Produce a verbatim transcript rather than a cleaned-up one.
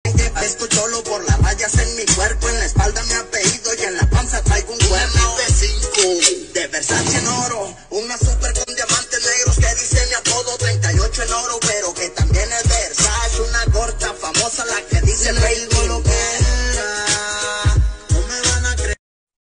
Esto cholo por las rayas en mi cuerpo, en la espalda mi apellido y en la panza traigo un cuerno de cinco, de Versace en oro, una super con diamantes negros que dice mi apodo, treinta y ocho en oro, pero que también es Versace, una corta famosa la que dice Baby, lo que